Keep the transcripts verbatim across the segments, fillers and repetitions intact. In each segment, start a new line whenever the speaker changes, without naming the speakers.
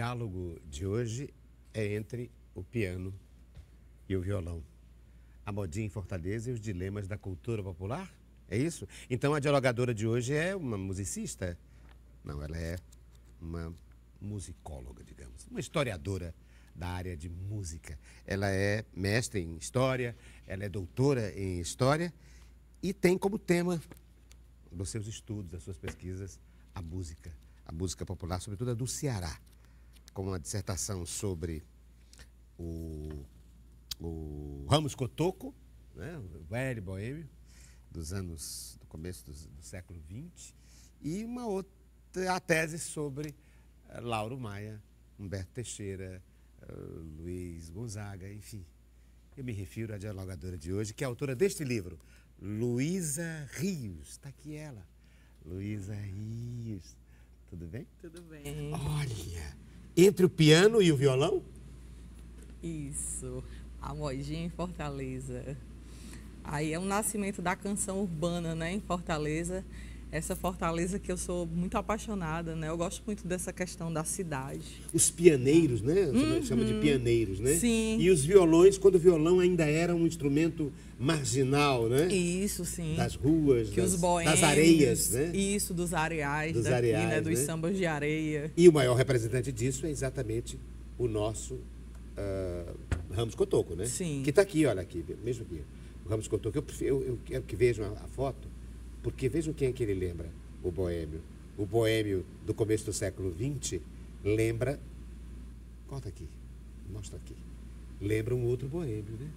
diálogo de hoje é entre o piano e o violão. A modinha em Fortaleza e os dilemas da cultura popular? É isso? Então a dialogadora de hoje é uma musicista? Não, ela é uma musicóloga, digamos, uma historiadora da área de música. Ela é mestre em história, ela é doutora em história e tem como tema dos seus estudos, das suas pesquisas, a música, a música popular, sobretudo a do Ceará, com uma dissertação sobre o, o Ramos Cotoco, né, o velho boêmio, dos anos, do começo do, do século vinte, e uma outra, a tese sobre uh, Lauro Maia, Humberto Teixeira, uh, Luiz Gonzaga, enfim. Eu me refiro à dialogadora de hoje, que é autora deste livro, Luísa Rios. Está aqui ela, Luísa Rios. Tudo bem?
Tudo bem.
Olha, entre o piano e o violão?
Isso, a modinha em Fortaleza. Aí é o nascimento da canção urbana, né, em Fortaleza. Essa Fortaleza que eu sou muito apaixonada, né? Eu gosto muito dessa questão da cidade.
Os pianeiros, né?
Uhum.
Chama de pianeiros, né?
Sim.
E os violões, quando o violão ainda era um instrumento marginal, né?
Isso, sim.
Das ruas,
que
das,
os boêmios,
das areias, né?
Isso, dos areais,
Dos
daqui,
areais,
né? Dos
né?
sambas de areia.
E o maior representante disso é exatamente o nosso uh, Ramos Cotoco, né?
Sim.
Que está aqui, olha aqui, mesmo aqui. O Ramos Cotoco. Eu, prefiro, eu, eu quero que vejam a, a foto, porque vejam quem é que ele lembra, o boêmio. O boêmio do começo do século vinte lembra... Corta aqui, mostra aqui. Lembra um outro boêmio, né?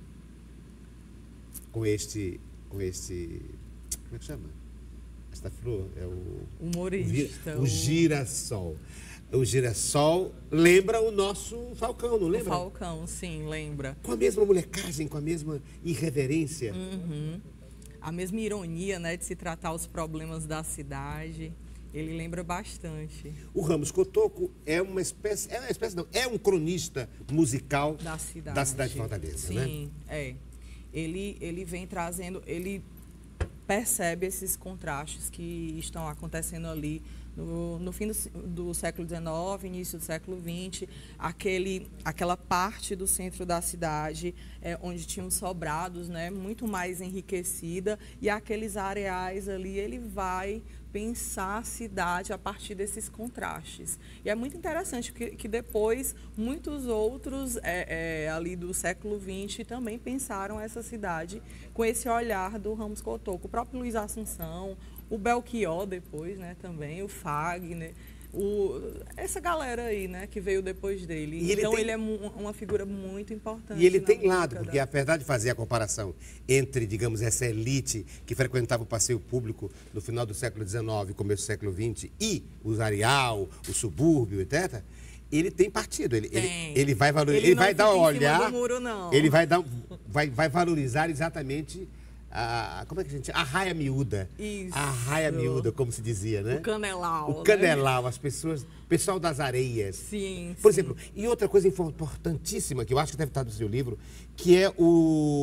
Com este... Com este... Como é que chama? Esta flor é o...
Humorista.
O, o girassol. O girassol lembra o nosso Falcão, não lembra?
O Falcão, sim, lembra.
Com a mesma molecagem, com a mesma irreverência.
Uhum. A mesma ironia, né, de se tratar os problemas da cidade. Ele lembra bastante.
O Ramos Cotoco é uma espécie, é uma espécie não, é um cronista musical
da cidade,
da cidade de Fortaleza,
sim,
né?
Sim, é. Ele, ele vem trazendo, ele percebe esses contrastes que estão acontecendo ali no, no fim do, do século dezenove, início do século vinte, aquele, aquela parte do centro da cidade é, onde tinham sobrados, né, muito mais enriquecida, e aqueles areais ali, ele vai pensar a cidade a partir desses contrastes. E é muito interessante que, que depois muitos outros é, é, ali do século vinte também pensaram essa cidade com esse olhar do Ramos Cotoco. O próprio Luiz Assunção, o Belchior depois, né, também, o Fagner, o, essa galera aí, né, que veio depois dele.
E
então
ele, tem...
ele é uma figura muito importante.
E ele tem lado,
da...
porque apesar de fazer a comparação entre, digamos, essa elite que frequentava o passeio público no final do século dezenove e começo do século vinte e os areal, o subúrbio, etcétera, ele tem partido, ele, ele, ele vai valorizar, ele, ele vai dar um olhar,
muro, não.
ele vai dar, vai, vai valorizar exatamente a, como é que a gente, a raia miúda,
Isso.
a raia miúda, como se dizia, né?
O canelau,
o canelau, né? As pessoas, o pessoal das areias.
Sim.
Por
sim.
exemplo, e outra coisa importantíssima que eu acho que deve estar no seu livro, que é o,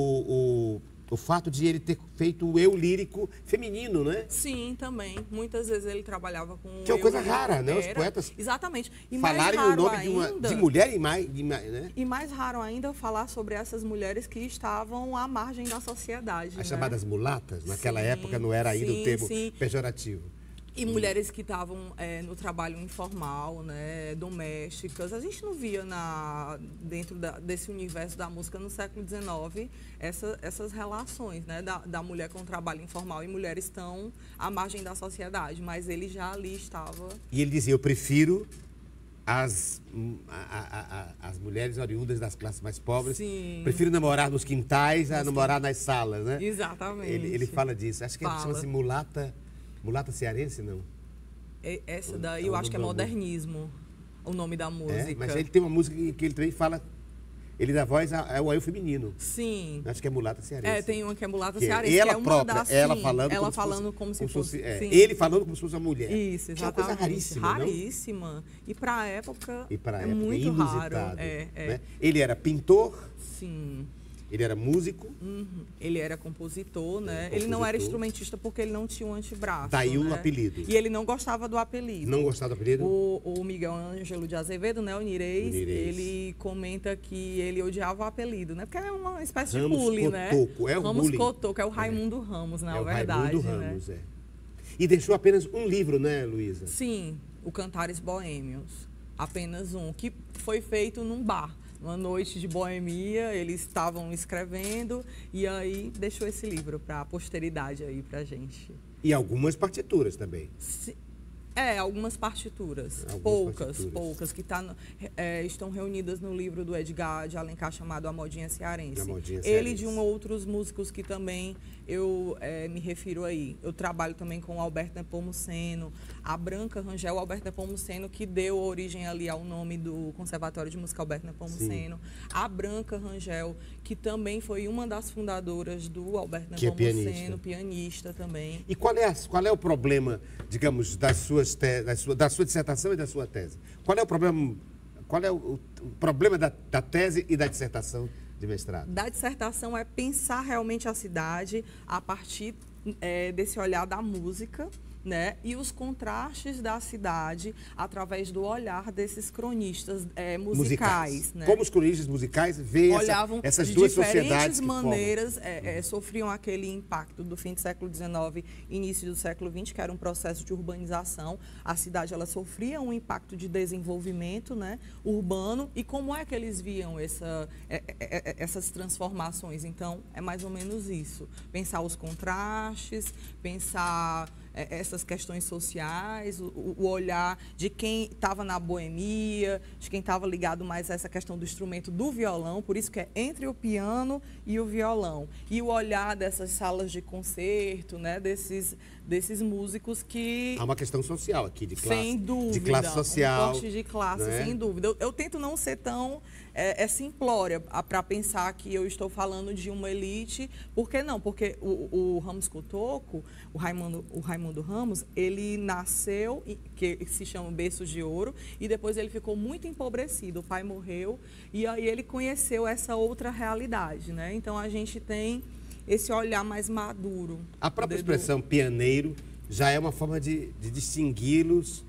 o O fato de ele ter feito o eu lírico feminino, né?
Sim, também. Muitas vezes ele trabalhava com
que é uma coisa rara, né? Os poetas
exatamente. E
falarem
mais
o nome
ainda,
de, uma, de mulher e mais, de, né?
E mais raro ainda falar sobre essas mulheres que estavam à margem da sociedade.
As
né?
chamadas mulatas, naquela
sim,
época não era ainda
sim,
o termo
sim.
pejorativo.
E mulheres que estavam é, no trabalho informal, né, domésticas. A gente não via na, dentro da, desse universo da música no século dezenove essa, essas relações, né, da, da mulher com o trabalho informal e mulheres estão à margem da sociedade, mas ele já ali estava...
E ele dizia, eu prefiro as, a, a, a, as mulheres oriundas das classes mais pobres,
Sim.
prefiro namorar nos quintais a
nos
namorar
quintais.
nas salas, né?
Exatamente.
Ele, ele fala disso. Acho que ele chama-se mulata... Mulata cearense, não?
Essa daí eu acho que é modernismo, o nome da música.
É, mas ele tem uma música que ele também fala, ele dá voz ao eu feminino.
Sim.
Acho que é mulata cearense.
É, tem uma que é mulata
que
cearense,
ela
que é uma
própria,
das,
ela
sim,
falando,
ela
como,
falando
se fosse,
como se
como
fosse...
fosse é,
sim.
ele falando como se fosse uma mulher.
Isso, exatamente.
Que é uma coisa raríssima,
Raríssima.
Não?
E para a época
e pra
é
época,
muito
inusitado,
raro. É, é.
Né? Ele era pintor.
Sim.
Ele era músico?
Uhum. Ele era compositor, né?
É,
ele não era
compositor.
instrumentista porque ele não tinha um antebraço.
Daí o
né?
apelido.
E ele não gostava do apelido.
Não gostava do apelido?
O, o Miguel Ângelo de Azevedo, né? O Nirês,
Nirês.
ele comenta que ele odiava o apelido, né? Porque é uma espécie
Ramos
de bullying, né?
Cotoco, é o
Ramos
bullying.
Cotoco, é o Raimundo Ramos, na
é o
verdade.
Raimundo
né?
Ramos, é. E deixou apenas um livro, né, Luísa?
Sim, o Cantares Boêmios. Apenas um, que foi feito num bar. Uma noite de boemia, eles estavam escrevendo e aí deixou esse livro para a posteridade aí pra gente.
E algumas partituras também.
Se, é, algumas partituras,
Algumas
poucas,
partituras.
poucas, que tá no, é, estão reunidas no livro do Edgar de Alencar chamado A Modinha Cearense.
A Modinha
Ele e
Cearense.
de um outros músicos que também eu é, me refiro aí. Eu trabalho também com o Alberto Nepomuceno, a Branca Rangel, o Alberto Nepomuceno, que deu origem ali ao nome do Conservatório de Música Alberto Nepomuceno. Sim. A Branca Rangel, que também foi uma das fundadoras do Alberto
Que é
Nepomuceno,
pianista.
pianista também.
E qual é, a, qual é o problema, digamos, das suas te, da, sua, da sua dissertação e da sua tese? Qual é o problema, qual é o, o, o problema da, da tese e da dissertação de mestrado?
Da dissertação é pensar realmente a cidade a partir é, desse olhar da música, né? E os contrastes da cidade através do olhar desses cronistas é, musicais.
musicais.
Né?
Como os cronistas musicais veem
Olhavam
essa, essas
de
duas
diferentes
sociedades que
maneiras, é, é, sofriam aquele impacto do fim do século dezenove, início do século vinte, que era um processo de urbanização. A cidade ela sofria um impacto de desenvolvimento, né, urbano. E como é que eles viam essa, é, é, essas transformações? Então, é mais ou menos isso. Pensar os contrastes, pensar essas questões sociais, o, o olhar de quem estava na boemia, de quem estava ligado mais a essa questão do instrumento do violão, por isso que é entre o piano e o violão. E o olhar dessas salas de concerto, né, desses, desses músicos que...
Há uma questão social aqui, de classe,
sem dúvida,
de classe social.
Um corte de classe,
né?
sem dúvida. Eu, eu tento não ser tão é, é simplória para pensar que eu estou falando de uma elite. Por que não? Porque o, o Ramos Cotoco, o Raimundo, o Raimundo Ramos, ele nasceu, que se chama Berços de Ouro, e depois ele ficou muito empobrecido. O pai morreu e aí ele conheceu essa outra realidade, né? Então a gente tem esse olhar mais maduro.
A própria
do...
expressão pianeiro já é uma forma de, de distingui-los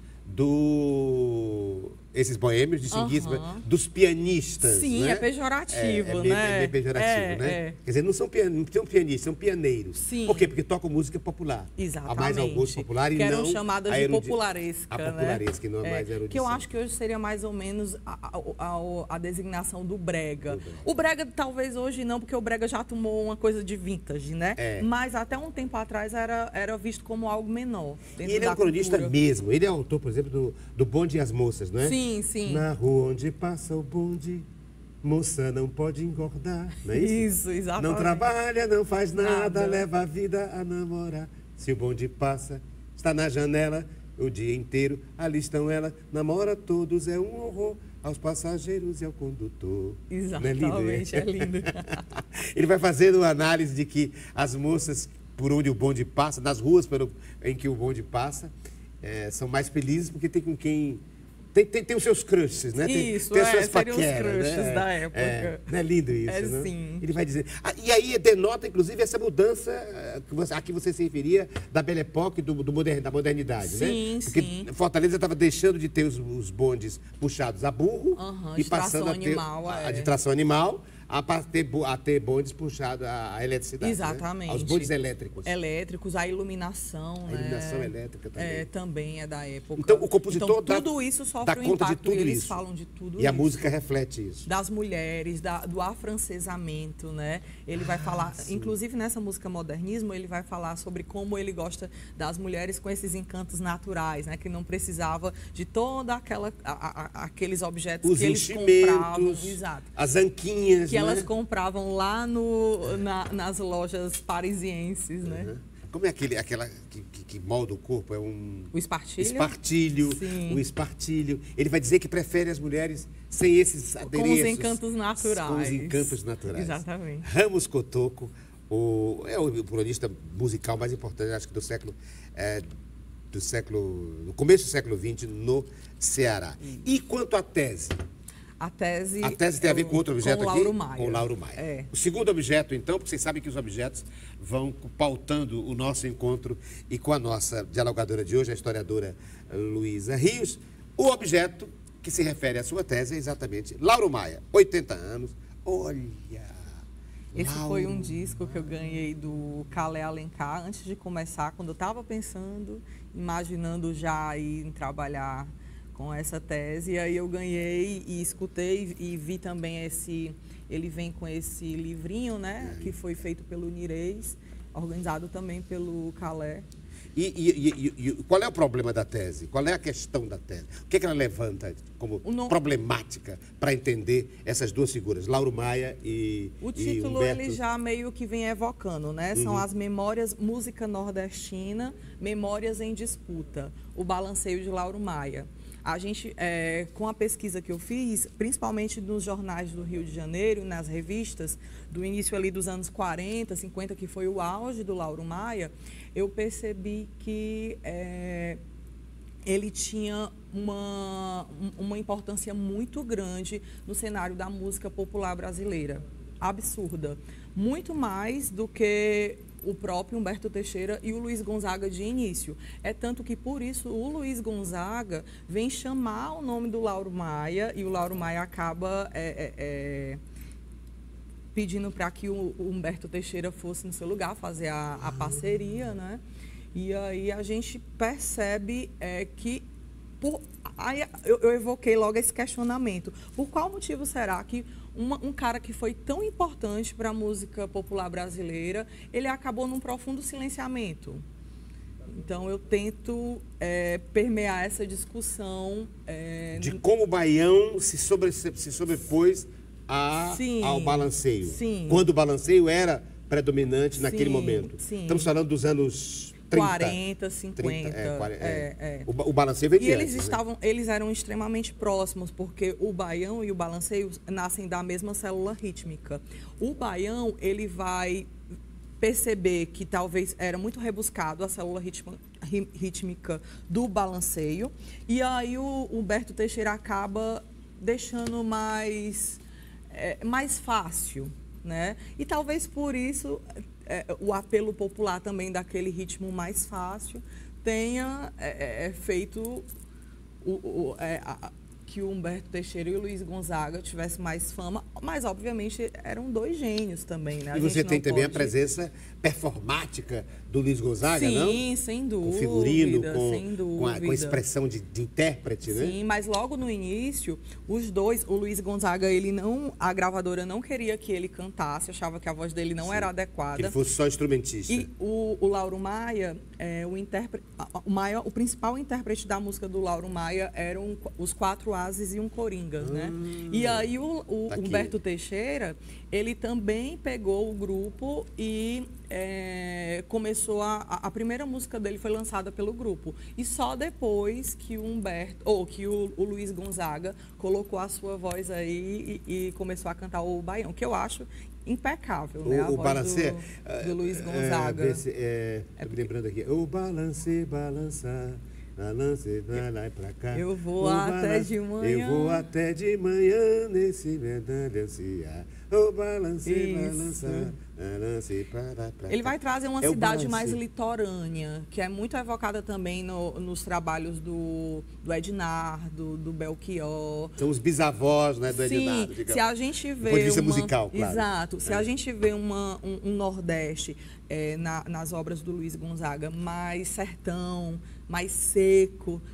do... esses boêmios, distingui-los
Uhum.
dos pianistas.
Sim,
né?
é pejorativo,
é, é meio,
né?
É meio pejorativo,
é,
né?
É.
Quer dizer, não são, pian... não são pianistas, são pianeiros.
Sim.
Por quê? Porque tocam música popular.
Exatamente.
Há mais ao gosto popular e
que eram
não
chamadas
a
de
erudi...
popularesca,
a
né?
popularesca, que não é, mais erudição.
Que eu acho que hoje seria mais ou menos a, a, a, a designação do brega. O brega talvez hoje não, porque o brega já tomou uma coisa de vintage, né?
É.
Mas até um tempo atrás era, era visto como algo menor.
E ele é um cronista
cultura.
mesmo. Ele é autor, por exemplo, do, do Bonde e as Moças, não é?
Sim, sim.
Na rua onde passa o bonde, moça não pode engordar, não é isso?
Isso, exatamente.
Não trabalha, não faz nada,
Nada.
leva a vida a namorar. Se o bonde passa, está na janela o dia inteiro, ali estão ela, namora todos, é um horror aos passageiros e ao condutor.
Exatamente,
Não é lindo,
é lindo.
Ele vai fazendo uma análise de que as moças, por onde o bonde passa, nas ruas pelo, em que o bonde passa, é, são mais felizes porque tem com quem... Tem, tem, tem os seus crushes, né? Tem,
Isso,
tem as
é,
suas
seriam os
paqueras,
crushes
né?
da época.
É, não é lindo isso,
É,
né?
sim.
Ele vai dizer... Ah, e aí denota, inclusive, essa mudança eh, que você, a que você se referia da Belle Époque, do, do modern, da modernidade,
Sim,
né? Porque
sim.
Fortaleza estava deixando de ter os, os bondes puxados a burro
Aham,
e
de
passando
tração
a ter
animal,
a,
é.
de tração animal a, pa- ter, bo- a ter bondes puxados à, à eletricidade.
Exatamente.
Né? Aos bondes elétricos.
Elétricos, a iluminação,
A
né?
iluminação elétrica também.
É, também é da época.
Então, o compositor
Então,
dá-
tudo isso sofre
dá
um
conta de
impacto
tudo
e eles
isso.
falam de tudo
E a
isso.
música reflete isso.
Das mulheres, da, do afrancesamento, né? Ele vai falar,
sim.
inclusive nessa música Modernismo, ele vai falar sobre como ele gosta das mulheres com esses encantos naturais, né? Que não precisava de toda aquela, a, a, aqueles objetos
Os
que eles compravam.
enchimentos,
Exato.
as anquinhas,
Que
né?
elas compravam lá no, na- nas lojas parisienses, né?
Uhum. Como é aquele, aquela que, que, que molda o corpo? É um...
O espartilho.
Espartilho.
Sim.
O espartilho. Ele vai dizer que prefere as mulheres sem esses adereços.
Com os encantos naturais.
Com os encantos naturais.
Exatamente.
Ramos Cotoco, o, é o cronista musical mais importante, acho que do século... É, do século... No começo do século vinte, no Ceará. E quanto à tese?
A tese,
A tese tem a ver com outro objeto
com
aqui?
Lauro Maia.
Com Lauro Maia.
É.
O segundo objeto, então, porque vocês sabem que os objetos vão pautando o nosso encontro e com a nossa dialogadora de hoje, a historiadora Luísa Rios, o objeto que se refere à sua tese é exatamente Lauro Maia, oitenta anos. Olha!
Esse
Lauro
foi um disco que eu ganhei do Calé Alencar antes de começar, quando eu estava pensando, imaginando já ir trabalhar com essa tese. E aí eu ganhei e escutei e vi também esse... Ele vem com esse livrinho, né? Que foi feito pelo Nirês, organizado também pelo Calé.
E, e, e, e qual é o problema da tese? Qual é a questão da tese? O que, é que ela levanta como
no...
problemática para entender essas duas figuras, Lauro Maia e
O título,
e Humberto...
ele já meio que vem evocando, né? São
Uhum.
as memórias, música nordestina, memórias em disputa, o balanceio de Lauro Maia. A gente, é, com a pesquisa que eu fiz, principalmente nos jornais do Rio de Janeiro, nas revistas, do início ali dos anos quarenta, cinquenta, que foi o auge do Lauro Maia, eu percebi que é, ele tinha uma, uma importância muito grande no cenário da música popular brasileira. Absurda. Muito mais do que o próprio Humberto Teixeira e o Luiz Gonzaga de início. É tanto que, por isso, o Luiz Gonzaga vem chamar o nome do Lauro Maia e o Lauro Maia acaba é, é, é, pedindo para que o Humberto Teixeira fosse no seu lugar, fazer a, a parceria, né? E aí a gente percebe é, que... Por, aí eu, eu evoquei logo esse questionamento. Por qual motivo será que uma, um cara que foi tão importante para a música popular brasileira, ele acabou num profundo silenciamento? Então, eu tento é, permear essa discussão... É,
de como o baião se, sobre, se sobrepôs a,
sim,
ao balanceio.
Sim.
Quando o balanceio era predominante naquele
sim,
momento.
Sim.
Estamos falando dos anos... trinta,
quarenta, cinquenta.
trinta, é, quarenta,
é, é.
O, o balanceio veio de
E eles
antes,
estavam,
né?
eles eram extremamente próximos, porque o baião e o balanceio nascem da mesma célula rítmica. O baião, ele vai perceber que talvez era muito rebuscado a célula ritma, rítmica do balanceio, e aí o Humberto Teixeira acaba deixando mais, é, mais fácil, né? E talvez por isso é, o apelo popular também daquele ritmo mais fácil tenha é, é, feito o, o, é, a, que o Humberto Teixeira e o Luiz Gonzaga tivessem mais fama, mas obviamente eram dois gênios também, né? A
E você
gente
tem
não
também
pode...
a presença performática do Luiz Gonzaga,
Sim,
não?
Sim, sem dúvida.
Com figurino, com,
sem dúvida.
com, a, com a expressão de, de intérprete, né?
Sim, mas logo no início, os dois, o Luiz Gonzaga, ele não, a gravadora não queria que ele cantasse, achava que a voz dele não
Sim,
era adequada.
Que ele fosse só instrumentista.
E o, o Lauro Maia, é, o, intérprete, o, maior, o principal intérprete da música do Lauro Maia eram os quatro ases e um coringas, hum, né? E aí o, o
tá
Humberto Teixeira, ele também pegou o grupo e é, começou a, a... A primeira música dele foi lançada pelo grupo. E só depois que o Humberto, ou que o, o Luiz Gonzaga colocou a sua voz aí e, e começou a cantar o Baião, que eu acho impecável, né?
O,
a
o
voz
balancê,
do, do Luiz Gonzaga.
É, é, é, porque... lembrando aqui, o balancê, balançar, balance, vai lá e pra cá.
Eu vou
o
até
balan...
de manhã.
Eu vou até de manhã nesse medalhanciar. O balancê, balançar, balance, para, pra
Ele vai trazer uma
é
cidade mais litorânea, que é muito evocada também no, nos trabalhos do, do Ednardo, do Belchior.
São os bisavós, né, do
Sim,
Ednardo, digamos.
se a gente vê
Do ponto de vista
uma,
musical, claro.
Exato. Se
é.
a gente vê uma, um, um Nordeste é, na, nas obras do Luiz Gonzaga mais sertão, mais seco,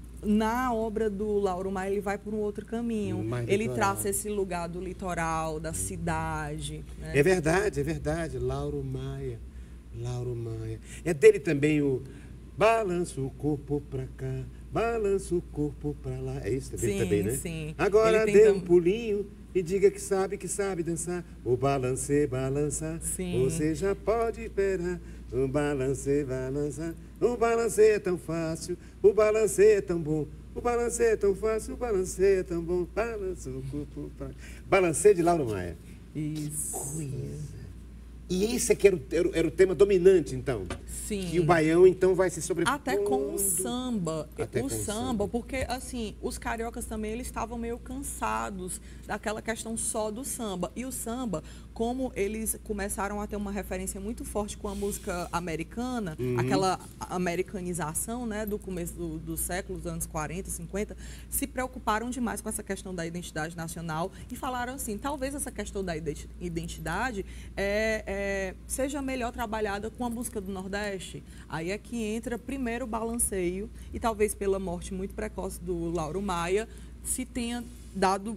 na obra do Lauro Maia ele vai por um outro caminho. Mais ele litoral. Traça esse lugar do litoral, da cidade. Né?
É verdade, é verdade. Lauro Maia, Lauro Maia. É dele também o balança o corpo pra cá, balança o corpo pra lá. É isso dele
sim,
também, né?
Sim.
Agora
ele
dê
tem
um pulinho e diga que sabe, que sabe dançar. O balancê, balança.
Sim.
Você já pode esperar. O balancê, balança. O balancê é tão fácil, o balancê é tão bom. O balancê é tão fácil, o balancê é tão bom. Balança o corpo pra... Balancê de Lauro Maia.
Isso.
Coisa. E esse aqui era o, era, o, era o tema dominante, então?
Sim.
Que o baião, então, vai se sobrepondo...
Até com o samba.
Até
o
com
samba,
samba.
porque, assim, os cariocas também, eles estavam meio cansados daquela questão só do samba. E o samba, como eles começaram a ter uma referência muito forte com a música americana, uhum. aquela americanização, né, do começo do, do século, dos anos quarenta, cinquenta, se preocuparam demais com essa questão da identidade nacional e falaram assim, talvez essa questão da identidade é, é, seja melhor trabalhada com a música do Nordeste. Aí é que entra primeiro o balanceio e talvez pela morte muito precoce do Lauro Maia se tenha dado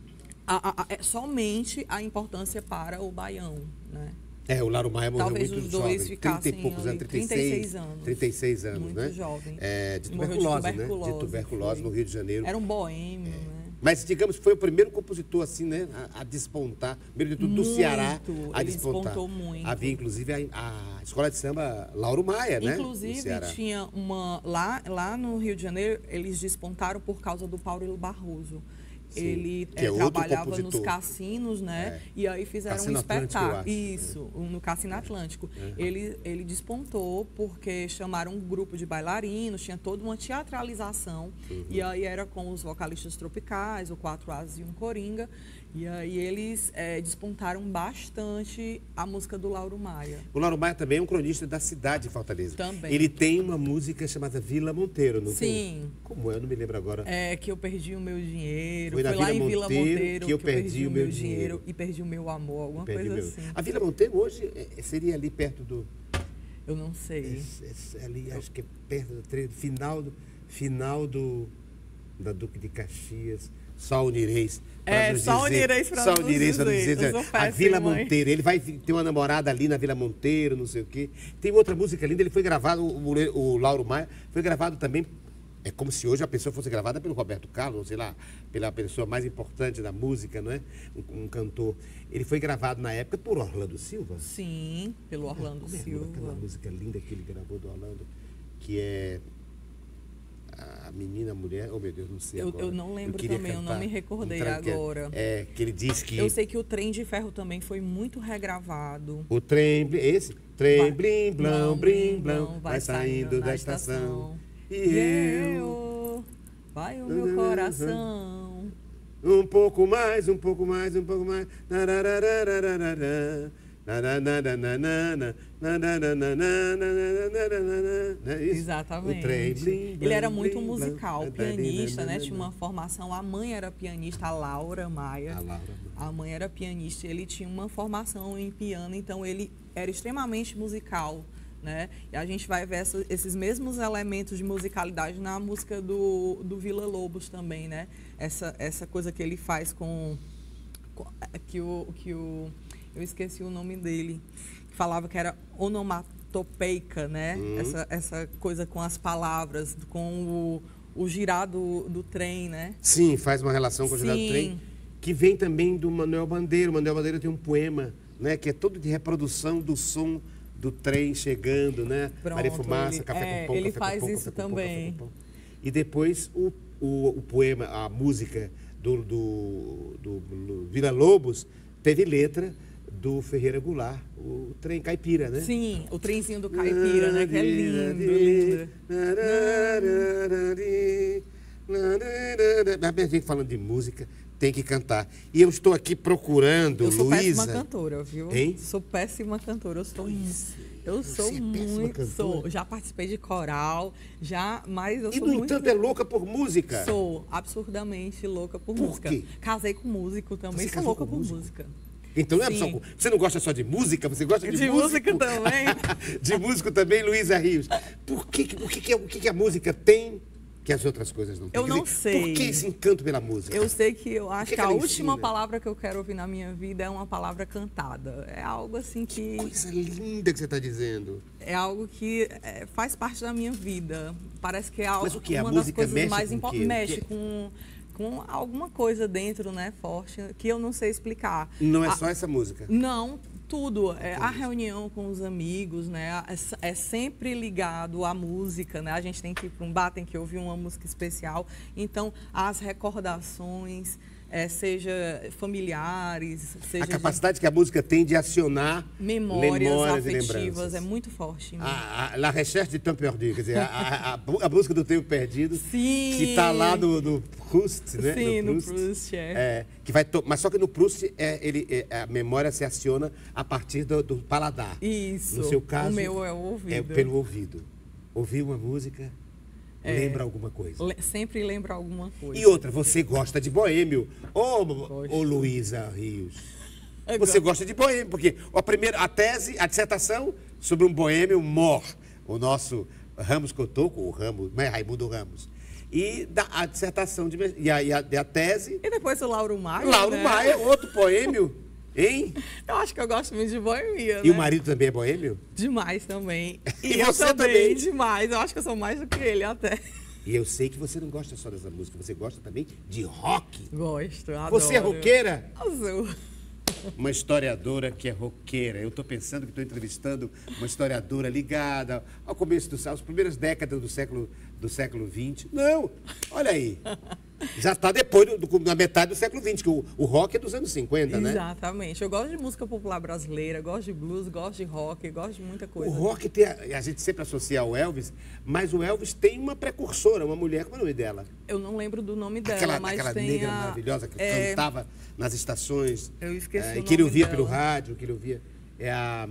a, a, a, somente a importância para o baião, né?
É, o Lauro Maia morreu
Talvez
muito
os dois
jovem,
ficassem
trinta e poucos anos, trinta e seis anos. trinta e seis anos,
muito
né?
jovem.
É, de
Morreu
tuberculose,
de tuberculose,
né? De tuberculose
foi.
no Rio de Janeiro.
Era um boêmio,
é.
né?
Mas, digamos, foi o primeiro compositor, assim, né, a, a despontar, primeiro de tudo, do Ceará, a
ele
despontar.
despontou muito.
Havia, inclusive, a, a escola de samba Lauro Maia, né?
Inclusive, tinha uma... Lá, lá no Rio de Janeiro, eles despontaram por causa do Paulo Barroso. Sim, ele é, é trabalhava nos cassinos, né? É. E aí fizeram Cassino um espetáculo. Isso, é. no Cassino Atlântico. É. Ele, ele despontou porque chamaram um grupo de bailarinos, tinha toda uma teatralização. Uhum. E aí era com os vocalistas tropicais, o Quatro Asas e um Coringa. E aí eles é, despontaram bastante a música do Lauro Maia.
O Lauro Maia também é um cronista da cidade de Fortaleza.
Também.
Ele tem uma música chamada Vila Monteiro, não
Sim.
tem? Sim. Como é? Eu não me lembro agora.
É, que eu perdi o meu dinheiro.
Foi,
Foi
lá
Vila
em Vila Monteiro,
Monteiro
que eu, que eu perdi, perdi o meu dinheiro.
dinheiro. E perdi o meu amor, alguma coisa
meu...
assim.
A Vila Monteiro hoje seria ali perto do...
Eu não sei.
É, é, ali, acho que é perto do treino, final do, final do, da Duque de Caxias, só unireis.
É, só unireis para nos
unireis
dizer.
dizer.
dizer.
A Vila mãe. Monteiro, ele vai ter uma namorada ali na Vila Monteiro, não sei o quê. Tem outra música linda, ele foi gravado, o, o Lauro Maia, foi gravado também, é como se hoje a pessoa fosse gravada pelo Roberto Carlos, sei lá, pela pessoa mais importante da música, não é? Um, um cantor. Ele foi gravado na época por Orlando Silva.
Sim, pelo Orlando
como é,
Silva.
Aquela música linda que ele gravou do Orlando, que é a menina, a mulher, oh meu Deus, não sei
eu,
agora.
eu não lembro
eu
também, eu não me recordei um agora.
É, é, que ele diz que...
Eu sei que o Trem de Ferro também foi muito regravado.
O trem, esse? Trem,
vai,
blim, blão, blim, blão, vai saindo da estação. estação
e eu, vai o meu coração.
Um pouco mais, um pouco mais, um pouco mais.
Exatamente.
Trem, blim,
ele era
blim,
muito
blim,
musical,
blim,
pianista,
blim,
né? Tinha uma formação. A mãe era pianista, a Laura Maia.
A, Laura.
a mãe era pianista. Ele tinha uma formação em piano, então ele era extremamente musical, né? E a gente vai ver essa, esses mesmos elementos de musicalidade na música do, do Vila Lobos também, né? Essa, essa coisa que ele faz com, com que o que o eu esqueci o nome dele, que falava que era onomatopeica, né? Uhum. Essa, essa coisa com as palavras, com o, o girar do, do trem, né?
Sim, faz uma relação com o girar do trem, que vem também do Manuel Bandeira. O Manuel Bandeira tem um poema, né, que é todo de reprodução do som do trem chegando, né?
Pronto,
Maria Fumaça,
ele,
café
é,
com pão,
ele
café
faz
com pão,
isso
café
também.
Com pão, café com pão. E depois o, o, o poema, a música do, do, do, do Vila Lobos teve letra do Ferreira Goulart, o trem caipira, né?
Sim, o trenzinho do caipira, né? Que é lindo, lindo.
A gente falando de música, tem que cantar. E eu estou aqui procurando, Luísa...
Eu sou Luísa. péssima cantora, viu?
Hein?
Sou péssima cantora. Eu sou, eu sou
é
muito... Sou. Já participei de coral, já, mas eu
e,
sou
no
muito...
entanto, é louca por música?
Sou absurdamente louca por,
por
música.
Quê?
Casei com músico também,
Você
sou louca
por
por
música?
música.
Então não é só, você não gosta só de música, você gosta de,
de
músico.
música também.
De músico também, Luísa Rios. Por que, por que, que, o que, que a música tem que as outras coisas não têm?
Eu não
dizer,
sei.
Por que esse encanto pela música?
Eu sei que eu acho que,
que, que
a
ela
última
ensina?
palavra que eu quero ouvir na minha vida é uma palavra cantada. É algo assim que...
Que coisa linda que você está dizendo.
É algo que é, faz parte da minha vida. Parece que é algo,
Mas o que? A
uma das
música
coisas
mexe
mais
com o
importantes.
quê?
Mexe
O quê?
com, com alguma coisa dentro, né, forte, que eu não sei explicar.
Não é
a,
só essa música?
Não, tudo. É, a reunião com os amigos, né, é, é sempre ligado à música, né? A gente tem que ir para um bar, tem que ouvir uma música especial. Então, as recordações... é, seja familiares, seja
A capacidade de... que a música tem de acionar
memórias,
memórias
afetivas, é muito forte.
A, a, la recherche de temps perdu, quer dizer, a, a, a, a busca do tempo perdido,
Sim.
que está lá no, no Proust, né?
Sim,
no
Proust,
no Proust
é.
é que vai to... Mas só que no Proust, é, ele, é, a memória se aciona a partir do, do paladar.
Isso,
no seu caso,
o meu é o ouvido.
É pelo ouvido. Ouvir uma música... É, lembra alguma coisa.
Le, sempre lembra alguma coisa.
E outra, você gosta de boêmio. Ô, oh, oh, Luísa Rios. Eu você gosto. gosta de boêmio, porque a, primeira, a tese, a dissertação sobre um boêmio mor, o nosso Ramos Cotoco, o Ramos, não é Raimundo Ramos. E da, a dissertação, de, e, a, e, a, e a tese...
E depois o Lauro Maia,
Lauro
né?
Maia, outro boêmio, hein?
Eu acho que eu gosto muito de boemia,
E
né?
o marido também é boêmio?
Demais também. E,
e
eu
você
também,
também?
Demais. Eu acho que eu sou mais do que ele até.
E eu sei que você não gosta só dessa música, você gosta também de rock.
Gosto, adoro.
Você é roqueira?
Azul.
Uma historiadora que é roqueira. Eu estou pensando que estou entrevistando uma historiadora ligada ao começo dos às primeiras décadas do século do século vinte. Não, olha aí. Já está depois, do, do, na metade do século vinte, que o, o rock é dos anos cinquenta, né?
Exatamente. Eu gosto de música popular brasileira, gosto de blues, gosto de rock, gosto de muita coisa.
O rock tem, a, a gente sempre associa ao Elvis, mas o Elvis tem uma precursora, uma mulher, como é o nome dela?
Eu não lembro do nome dela,
aquela,
mas
aquela
tem
negra
a...
maravilhosa que
é...
cantava nas estações.
Eu esqueci
é,
o nome
que ele ouvia
dela.
pelo rádio, que ele ouvia... É a...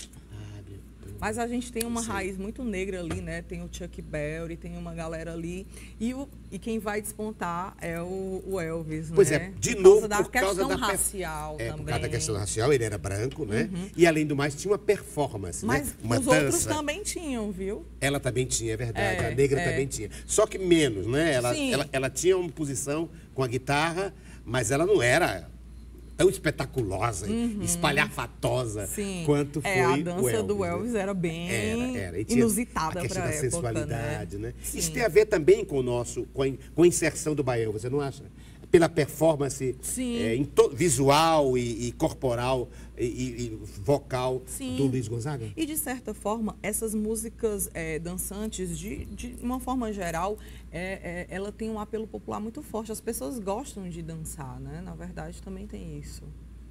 Mas a gente tem uma raiz muito negra ali, né? Tem o Chuck Berry, tem uma galera ali. E, o, e quem vai despontar é o, o Elvis,
pois
né?
Pois é, de
por
novo,
causa da
por causa
questão
da
racial
é,
também.
Por causa da questão racial, ele era branco, né? Uhum. E, além do mais, tinha uma performance,
Mas
né? Uma
os
dança.
outros também tinham, viu?
Ela também tinha, é verdade.
É,
a negra
é.
também tinha. Só que menos, né? Ela,
Sim.
ela, ela tinha uma posição com a guitarra, mas ela não era tão espetaculosa, uhum. espalhafatosa
Sim.
quanto foi
é, a dança
o Elvis,
do Elvis
né?
era bem
era, era.
inusitada
para a questão
pra
da
época,
sensualidade,
né?
né?
Sim.
Isso tem a ver também com o nosso, com a, com a inserção do baião, você não acha? Pela performance é, visual e, e corporal e, e vocal Sim. do Luiz Gonzaga?
E, de certa forma, essas músicas é, dançantes, de, de uma forma geral, é, é, ela tem um apelo popular muito forte. As pessoas gostam de dançar, né? Na verdade, também tem isso.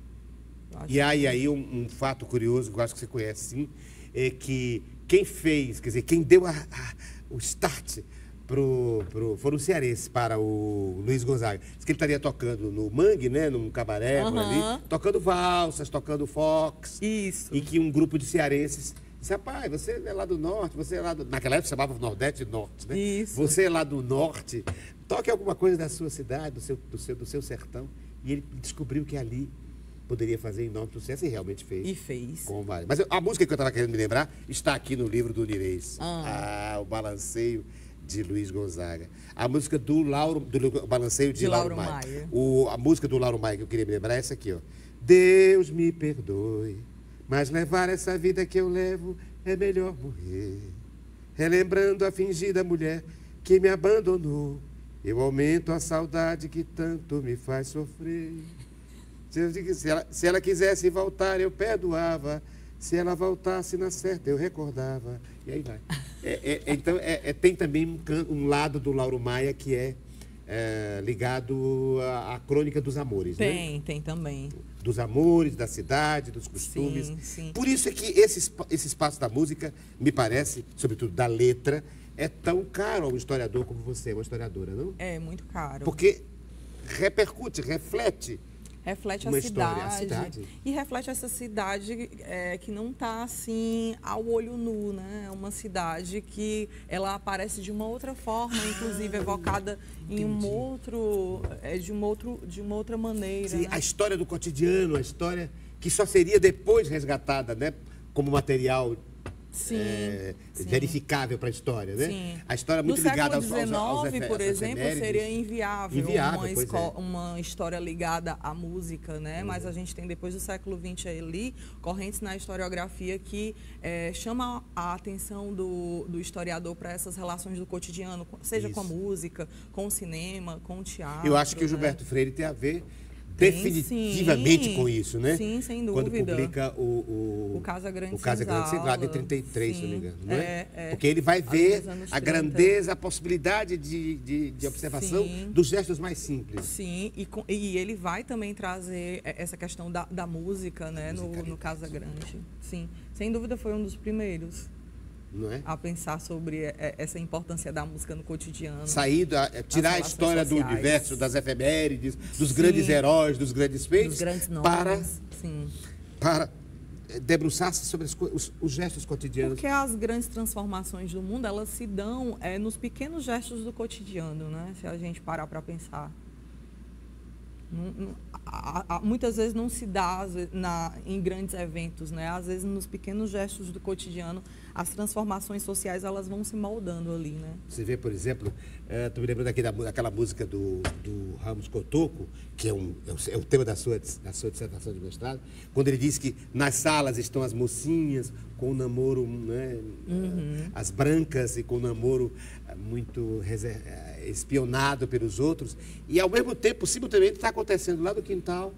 E aí, aí um, um fato curioso, que eu acho que você conhece, sim, é que quem fez, quer dizer, quem deu a, a, o start... Pro, pro, foram os cearenses para o Luiz Gonzaga. Diz que ele estaria tocando no Mangue, né? Num cabaré,
uhum.
por ali, tocando valsas, tocando fox.
Isso.
E que um grupo de cearenses disse, rapaz, você é lá do norte, você é lá do... Naquela época chamava Nordeste e Norte, né?
Isso.
Você é lá do norte, toque alguma coisa da sua cidade, do seu, do seu, do seu sertão. E ele descobriu que ali poderia fazer enorme sucesso e realmente fez.
E fez.
Com várias. Mas a música que eu estava querendo me lembrar está aqui no livro do Nirês.
Ah.
ah, o Balanceio de Luiz Gonzaga. A música do Lauro, do Balanceio de,
de
Lauro,
Lauro
Maia.
Maia.
O, a música do Lauro Maia que eu queria me lembrar é essa aqui, ó. Deus me perdoe, mas levar essa vida que eu levo é melhor morrer. Relembrando a fingida mulher que me abandonou, eu aumento a saudade que tanto me faz sofrer. Se, eu, se, ela, se ela quisesse voltar, eu perdoava. Se ela voltasse na certa, eu recordava. E aí vai. É, é, então, é, é, tem também um, um lado do Lauro Maia que é, é ligado à, à crônica dos amores,
tem,
né?
Tem também.
Dos amores, da cidade, dos costumes.
Sim, sim.
Por isso é que esse, esse espaço da música, me parece, sobretudo da letra, é tão caro a um historiador como você, uma historiadora, não?
É, muito caro.
Porque repercute, reflete.
Reflete
uma
a
história,
cidade,
a cidade.
E reflete essa cidade é, que não está assim ao olho nu, né? É uma cidade que ela aparece de uma outra forma, inclusive evocada em um outro, é, de, uma outro, de uma outra maneira.
Sim,
né?
A história do cotidiano, a história que só seria depois resgatada, né? Como material
Sim,
é,
sim.
verificável para a história, né?
Sim.
A história é muito
no
ligada aos,
século
aos, aos,
dezenove, por exemplo, seria inviável,
inviável
uma,
pois
esco-
é.
uma história ligada à música, né? Uhum. Mas a gente tem depois do século vinte ali correntes na historiografia que é, chama a atenção do, do historiador para essas relações do cotidiano, seja
Isso.
com a música, com o cinema, com o teatro.
Eu acho que o
né?
Gilberto Freire tem a ver definitivamente
sim,
com isso, né?
Sim, sem dúvida.
Quando publica o... O,
o Casa Grande
o Casa Grande Senzala, em trinta e três,
sim,
se não me engano, não é?
é, é.
Porque ele vai ver a
trinta.
grandeza, a possibilidade de, de, de observação
sim,
dos gestos mais simples.
Sim, e, com, e ele vai também trazer essa questão da, da música, né, no, no Casa Grande. Sim, sem dúvida foi um dos primeiros.
Não é?
A pensar sobre essa importância da música no cotidiano.
Sair, da, tirar a história sociais. do universo, das efemérides, dos sim, grandes heróis, dos grandes feitos,
dos grandes nomes,
para,
sim.
para debruçar-se sobre as, os, os gestos cotidianos.
Porque as grandes transformações do mundo, elas se dão é, nos pequenos gestos do cotidiano, né? Se a gente parar para pensar. Não, não, a, a, muitas vezes não se dá na, em grandes eventos, né? Às vezes nos pequenos gestos do cotidiano as transformações sociais elas vão se moldando ali, né?
Você vê, por exemplo, estou uh, me lembrando aqui da, daquela música do, do Ramos Cotoco, que é, um, é, o, é o tema da sua, da sua dissertação de mestrado, quando ele diz que nas salas estão as mocinhas com o namoro, né, uhum. uh, as brancas e com o namoro uh, muito reser, uh, espionado pelos outros, e ao mesmo tempo, simultaneamente, está acontecendo lá no quintal,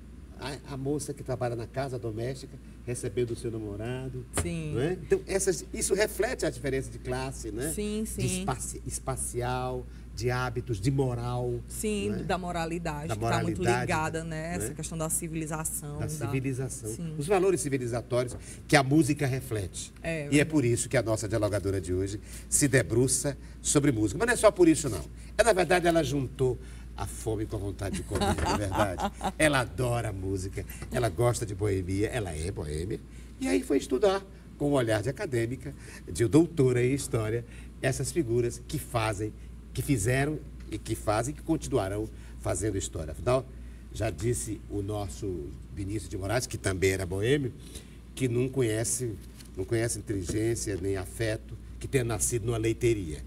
a, a moça que trabalha na casa doméstica recebendo o seu namorado.
Sim.
Não é? Então, essas, isso reflete a diferença de classe, né?
Sim, sim.
De espaci, espacial, de hábitos, de moral.
Sim,
é?
da moralidade,
da
que
moralidade,
está muito ligada, né?
Não é?
Essa questão da civilização.
Da civilização.
Da...
Os valores civilizatórios que a música reflete.
É,
e é por isso que a nossa dialogadora de hoje se debruça sobre música. Mas não é só por isso, não. É, na verdade, ela juntou a fome com a vontade de comer, não é verdade? Ela adora música, ela gosta de boemia, ela é boêmia. E aí foi estudar, com um olhar de acadêmica, de doutora em História, essas figuras que fazem, que fizeram e que fazem e que continuarão fazendo história. Afinal, já disse o nosso Vinícius de Moraes, que também era boêmio, que não conhece, não conhece inteligência nem afeto, que tenha nascido numa leiteria.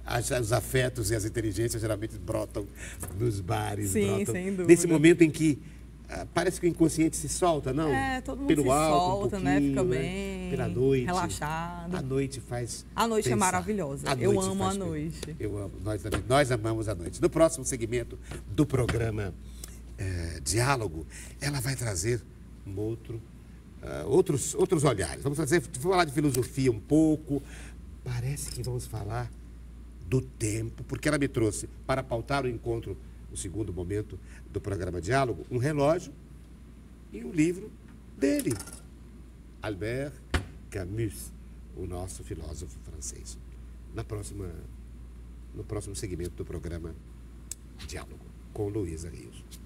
Os afetos e as inteligências geralmente brotam nos bares.
Sim,
brotam
sem dúvida.
Nesse momento em que ah, parece que o inconsciente se solta, não?
É, todo mundo
Pelo
se
álcool,
solta,
um
né? Fica
né?
bem,
Pela noite.
relaxado.
A noite faz
A noite
pensar.
é maravilhosa.
A
Eu
noite
amo
faz
a noite.
Eu amo. Nós, também, nós amamos a noite. No próximo segmento do programa eh, Diálogo, ela vai trazer um outro, uh, outros, outros olhares. Vamos fazer, falar de filosofia um pouco. Parece que vamos falar do tempo, porque ela me trouxe para pautar o encontro, o segundo momento do programa Diálogo, um relógio e um livro dele, Albert Camus, o nosso filósofo francês. Na próxima, no próximo segmento do programa Diálogo, com Luísa Rios.